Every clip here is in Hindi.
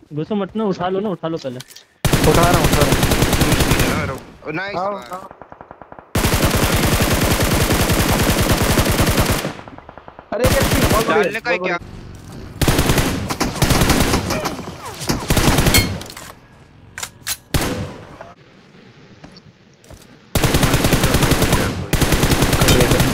घुसो मत ना, उठा लो पहले। उठा रहा हूँ उठा रहा हूँ। नाइस। आओ आओ। अरे एक एचपी बहुत बढ़िया डालने का है बहुत क्या? बढ़िया। कर लिया कर।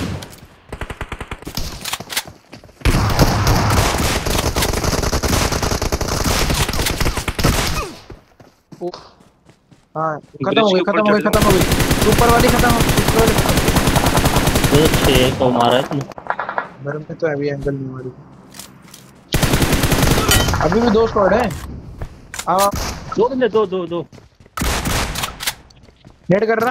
ओ, हाँ खत्म हो ब्रिज गई के ऊपर खत्म हो चढ़ गई जाओ। खत्म हो गई। ऊपर वाली खत्म हो ऊपर वाली खत्म। तो 6 को मारा है इसने। घर में तो अभी एंगल नहीं मारी। अभी भी दो स्क्वाड है। आओ। दो बंदे, दो। नेट कर रहा।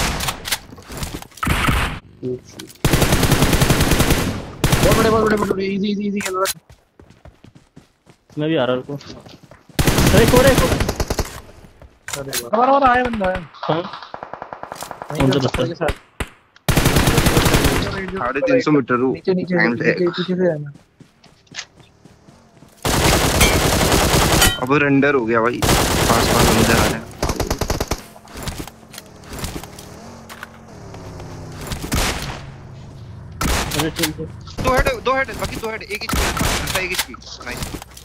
बहुत बड़े इजी इजी इजी खेल रहा। मैं भी आ रहा हूँ। अरे एक और है, एक और है। अरे वाह हमारा आया बंदा है। हाँ, वहीं कौन पे सा पत्थर बस्तर? के साथ। 350 मीटर नीचे नीचे एंड नीचे पीछे से है ना। अब रेंडर हो गया भाई, पास पास बंदे आ रहे हैं। अरे ठीक है। दो हेड बाकी, दो हेड, एक एचपी, एक एचपी। नाइस।